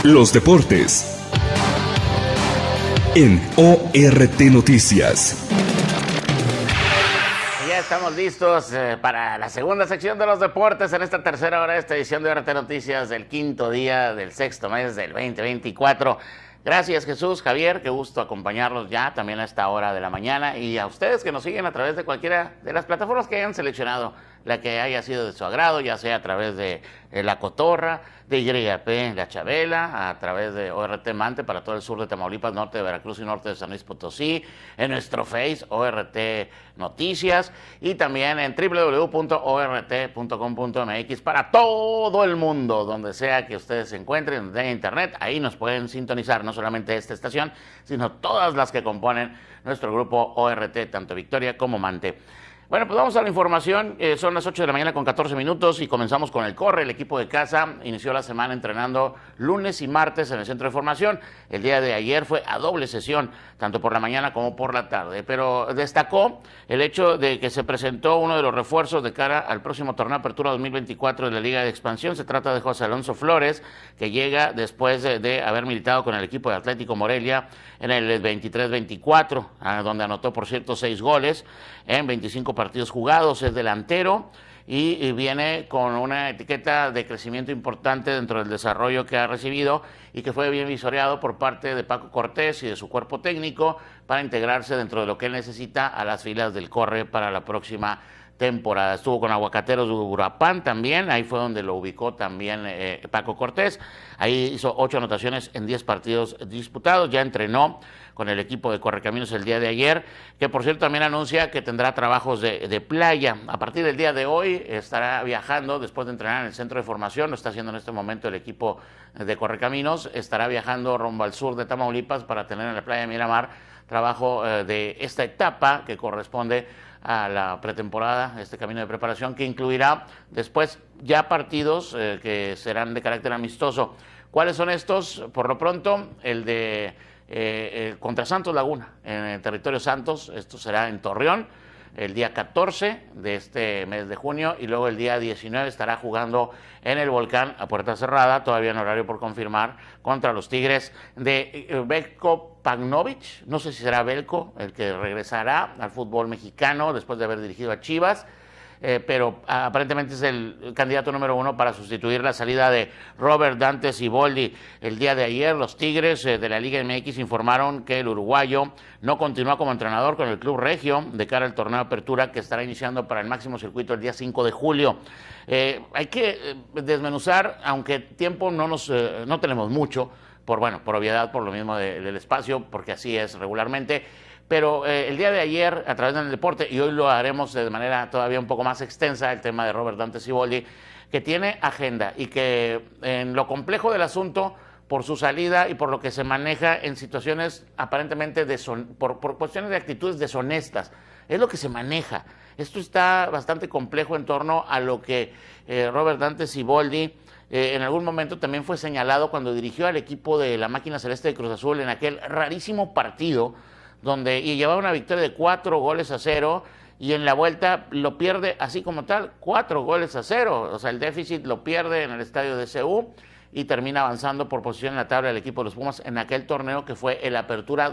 Los deportes en ORT Noticias. Ya estamos listos para la segunda sección de los deportes en esta tercera hora de esta edición de ORT Noticias del quinto día del sexto mes del 2024. Gracias, Jesús, Javier, qué gusto acompañarlos ya también a esta hora de la mañana, y a ustedes que nos siguen a través de cualquiera de las plataformas que hayan seleccionado, la que haya sido de su agrado, ya sea a través de La Cotorra, de YP La Chabela, a través de ORT Mante para todo el sur de Tamaulipas, norte de Veracruz y norte de San Luis Potosí, en nuestro Face ORT Noticias, y también en www.ort.com.mx para todo el mundo, donde sea que ustedes se encuentren, donde haya internet, ahí nos pueden sintonizar, no solamente esta estación, sino todas las que componen nuestro grupo ORT, tanto Victoria como Mante. Bueno, pues vamos a la información. Son las 8 de la mañana con 14 minutos y comenzamos con el corre. El equipo de casa inició la semana entrenando lunes y martes en el centro de formación. El día de ayer fue a doble sesión, tanto por la mañana como por la tarde. Pero destacó el hecho de que se presentó uno de los refuerzos de cara al próximo torneo Apertura 2024 de la Liga de Expansión. Se trata de José Alonso Flores, que llega después de haber militado con el equipo de Atlético Morelia en el 23-24, donde anotó, por cierto, 6 goles en 25 partidos jugados. Es delantero y viene con una etiqueta de crecimiento importante dentro del desarrollo que ha recibido y que fue bien visoreado por parte de Paco Cortés y de su cuerpo técnico para integrarse dentro de lo que él necesita a las filas del corre para la próxima temporada. Estuvo con Aguacateros de Uruapan también, ahí fue donde lo ubicó también Paco Cortés. Ahí hizo 8 anotaciones en 10 partidos disputados. Ya entrenó con el equipo de Correcaminos el día de ayer, que por cierto también anuncia que tendrá trabajos de playa. A partir del día de hoy estará viajando, después de entrenar en el centro de formación, lo está haciendo en este momento el equipo de Correcaminos, estará viajando rumbo al sur de Tamaulipas para tener en la playa de Miramar trabajo de esta etapa que corresponde a la pretemporada, este camino de preparación que incluirá después ya partidos que serán de carácter amistoso. ¿Cuáles son estos? Por lo pronto, el de contra Santos Laguna, en el territorio Santos. Esto será en Torreón el día 14 de este mes de junio, y luego el día 19 estará jugando en el Volcán a puerta cerrada, todavía en horario por confirmar, contra los Tigres de Belko Paunovic. No sé si será Belko el que regresará al fútbol mexicano después de haber dirigido a Chivas. Pero aparentemente es el candidato número 1 para sustituir la salida de Robert Dante Siboldi. El día de ayer los Tigres de la Liga MX informaron que el uruguayo no continúa como entrenador con el Club Regio de cara al torneo de Apertura que estará iniciando para el máximo circuito el día 5 de julio. Hay que desmenuzar, aunque tiempo no tenemos mucho, por obviedad, por lo mismo del espacio, porque así es regularmente. Pero el día de ayer, a través del deporte, y hoy lo haremos de manera todavía un poco más extensa, el tema de Robert Dante Siboldi, que tiene agenda y que en lo complejo del asunto, por su salida y por lo que se maneja en situaciones aparentemente por cuestiones de actitudes deshonestas, es lo que se maneja. Esto está bastante complejo en torno a lo que Robert Dante Siboldi en algún momento también fue señalado cuando dirigió al equipo de la Máquina Celeste de Cruz Azul en aquel rarísimo partido y llevaba una victoria de 4-0, y en la vuelta lo pierde así como tal, 4-0. O sea, el déficit lo pierde en el estadio de CU y termina avanzando por posición en la tabla del equipo de los Pumas en aquel torneo que fue el Apertura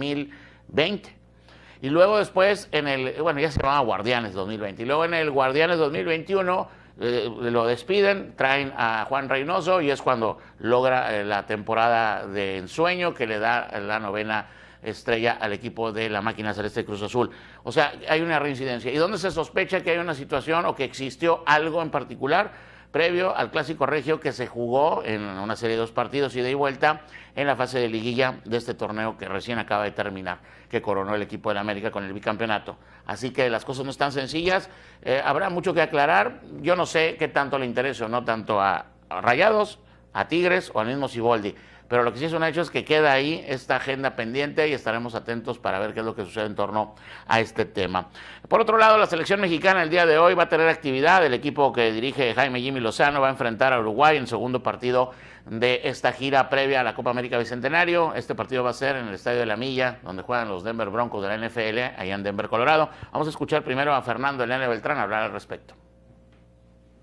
2020. Y luego después, ya se llamaba Guardianes 2020, y luego en el Guardianes 2021 lo despiden, traen a Juan Reynoso, y es cuando logra la temporada de ensueño que le da la 9ª estrella al equipo de la Máquina Celeste de Cruz Azul. O sea, hay una reincidencia. ¿Y dónde se sospecha que hay una situación o que existió algo en particular? Previo al Clásico Regio que se jugó en una serie de 2 partidos ida y vuelta en la fase de liguilla de este torneo que recién acaba de terminar, que coronó el equipo de la América con el bicampeonato. Así que las cosas no están sencillas, habrá mucho que aclarar. Yo no sé qué tanto le interesa o no tanto a Rayados, a Tigres o al mismo Siboldi. Pero lo que sí es un hecho es que queda ahí esta agenda pendiente y estaremos atentos para ver qué es lo que sucede en torno a este tema. Por otro lado, la selección mexicana el día de hoy va a tener actividad. El equipo que dirige Jaime Jimmy Lozano va a enfrentar a Uruguay en el segundo partido de esta gira previa a la Copa América Bicentenario. Este partido va a ser en el Estadio de la Milla, donde juegan los Denver Broncos de la NFL, allá en Denver, Colorado. Vamos a escuchar primero a Fernando Elena Beltrán hablar al respecto.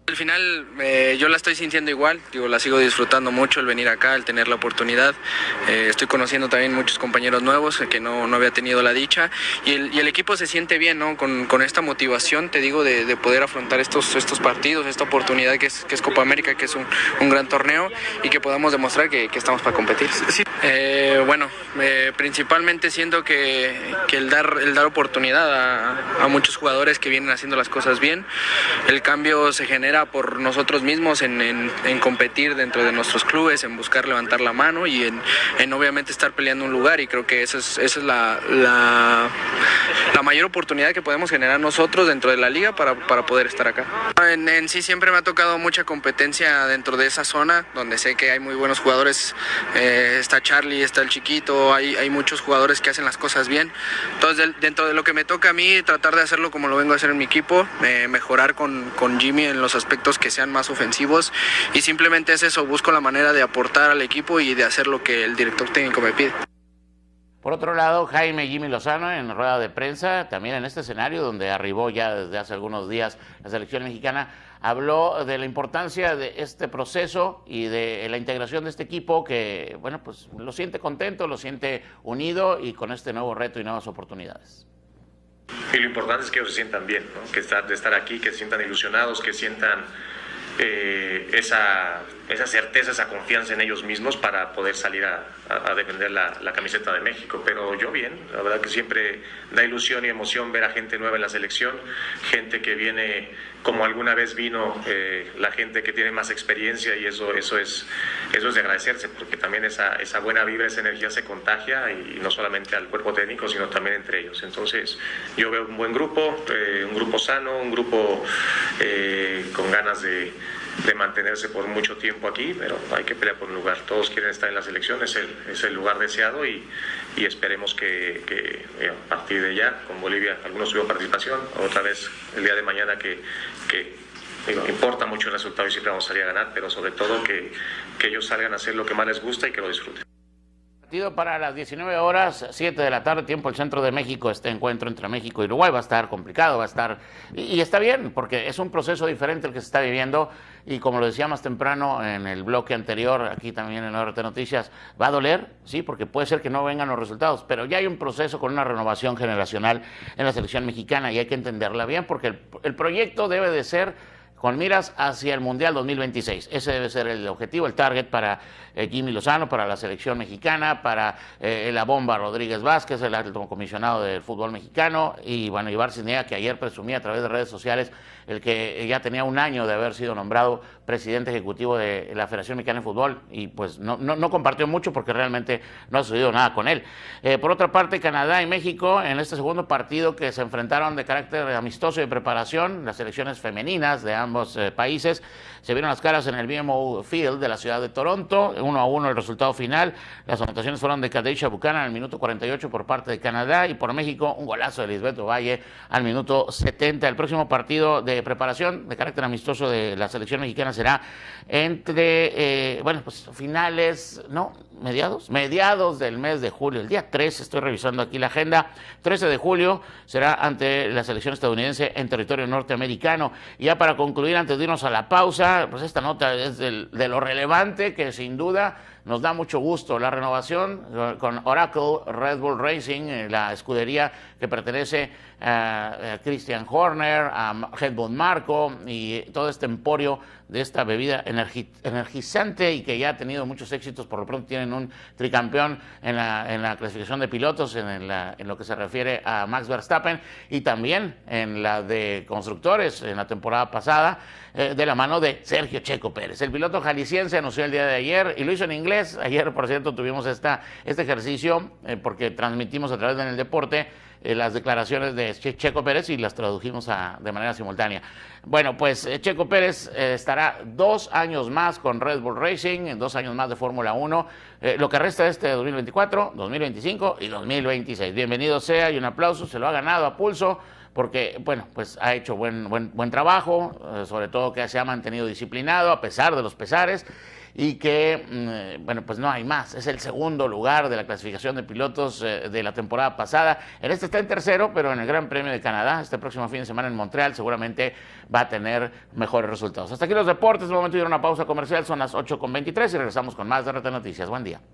Al final yo la estoy sintiendo igual, digo, la sigo disfrutando mucho el venir acá, el tener la oportunidad. Estoy conociendo también muchos compañeros nuevos que no había tenido la dicha y el equipo se siente bien, ¿no? Con esta motivación, te digo, de poder afrontar estos partidos, esta oportunidad que es Copa América, que es un gran torneo y que podamos demostrar que estamos para competir. Sí. Principalmente siento que el dar oportunidad a muchos jugadores que vienen haciendo las cosas bien, el cambio se genera por nosotros mismos en competir dentro de nuestros clubes, en buscar levantar la mano y en obviamente estar peleando un lugar, y creo que esa es la mayor oportunidad que podemos generar nosotros dentro de la liga para poder estar acá. En sí siempre me ha tocado mucha competencia dentro de esa zona, donde sé que hay muy buenos jugadores, está Charlie, está el Chiquito, hay muchos jugadores que hacen las cosas bien. Entonces dentro de lo que me toca a mí, tratar de hacerlo como lo vengo a hacer en mi equipo, mejorar con Jimmy en los aspectos que sean más ofensivos, y simplemente es eso, busco la manera de aportar al equipo y de hacer lo que el director técnico me pide. Por otro lado, Jimmy Lozano en rueda de prensa, también en este escenario donde arribó ya desde hace algunos días la selección mexicana, habló de la importancia de este proceso y de la integración de este equipo que, bueno, pues lo siente contento, lo siente unido y con este nuevo reto y nuevas oportunidades. Y lo importante es que ellos se sientan bien, ¿no? De estar aquí, que se sientan ilusionados, que sientan esa certeza, esa confianza en ellos mismos para poder salir a defender la camiseta de México. Pero yo bien, la verdad que siempre da ilusión y emoción ver a gente nueva en la selección, gente que viene como alguna vez vino la gente que tiene más experiencia, y eso es de agradecerse, porque también esa buena vibra, esa energía se contagia, y no solamente al cuerpo técnico, sino también entre ellos. Entonces yo veo un buen grupo, un grupo sano, un grupo con ganas de mantenerse por mucho tiempo aquí, pero hay que pelear por un lugar. Todos quieren estar en la selección, es el lugar deseado, y esperemos que a partir de ya, con Bolivia, algunos tuvieron participación, otra vez el día de mañana que importa mucho el resultado y siempre vamos a salir a ganar, pero sobre todo que ellos salgan a hacer lo que más les gusta y que lo disfruten. Partido para las 19 horas, 7 de la tarde, tiempo el centro de México. Este encuentro entre México y Uruguay va a estar complicado, va a estar, y está bien, porque es un proceso diferente el que se está viviendo, y como lo decía más temprano en el bloque anterior, aquí también en ORT Noticias, va a doler, sí, porque puede ser que no vengan los resultados, pero ya hay un proceso con una renovación generacional en la selección mexicana, y hay que entenderla bien, porque el proyecto debe de ser con miras hacia el Mundial 2026. Ese debe ser el objetivo, el target para Jimmy Lozano, para la selección mexicana, para la bomba Rodríguez Vázquez, el alto comisionado del fútbol mexicano, y bueno, Ibar Cisniega, que ayer presumía a través de redes sociales el que ya tenía un año de haber sido nombrado presidente ejecutivo de la Federación Mexicana de Fútbol, y pues no compartió mucho porque realmente no ha sucedido nada con él. Por otra parte, Canadá y México, en este segundo partido que se enfrentaron de carácter amistoso y de preparación, las selecciones femeninas de ambos países se vieron las caras en el BMO Field de la ciudad de Toronto, 1-1 el resultado final. Las anotaciones fueron de Kadeisha Buchanan al minuto 48 por parte de Canadá, y por México un golazo de Lisbeth Ovalle al minuto 70. El próximo partido de preparación de carácter amistoso de la selección mexicana será entre, finales, mediados del mes de julio, el día 13, estoy revisando aquí la agenda, 13 de julio será ante la selección estadounidense en territorio norteamericano. Y ya para concluir, antes de irnos a la pausa, pues esta nota es de lo relevante, que sin duda nos da mucho gusto, la renovación con Oracle Red Bull Racing, la escudería que pertenece a Christian Horner, a Helmut Marko y todo este emporio de esta bebida energizante, y que ya ha tenido muchos éxitos. Por lo pronto tienen un tricampeón en la clasificación de pilotos en lo que se refiere a Max Verstappen, y también en la de constructores en la temporada pasada, de la mano de Sergio Checo Pérez. El piloto jalisciense anunció el día de ayer, y lo hizo en inglés. Ayer, por cierto, tuvimos este ejercicio porque transmitimos a través de En el Deporte las declaraciones de Checo Pérez y las tradujimos de manera simultánea. Bueno, pues Checo Pérez estará 2 años más con Red Bull Racing, 2 años más de Fórmula 1, lo que resta de 2024, 2025 y 2026. Bienvenido sea, y un aplauso, se lo ha ganado a pulso, porque, bueno, pues ha hecho buen trabajo, sobre todo que se ha mantenido disciplinado a pesar de los pesares, y que, bueno, pues no hay más. Es el segundo lugar de la clasificación de pilotos de la temporada pasada. En este está en tercero, pero en el Gran Premio de Canadá, este próximo fin de semana en Montreal, seguramente va a tener mejores resultados. Hasta aquí los deportes. De momento de ir a una pausa comercial, son las 8:23 y regresamos con más de RT Noticias. Buen día.